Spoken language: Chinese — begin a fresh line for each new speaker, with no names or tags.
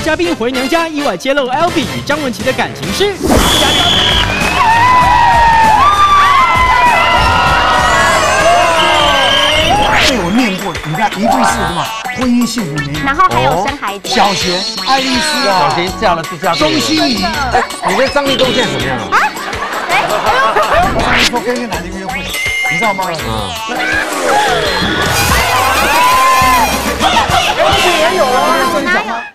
嘉宾回娘家，意外揭露 Albee 与张文琪的感情事。
被我念过，你看一定是什么婚姻幸福美满，
然后还有生孩子。
小贤、爱丽丝、
小贤嫁了就嫁对了。
钟欣怡，
你跟张立东现在怎么样啊？
张立东跟一个男的约会，你知道吗？
也有啊，哪有？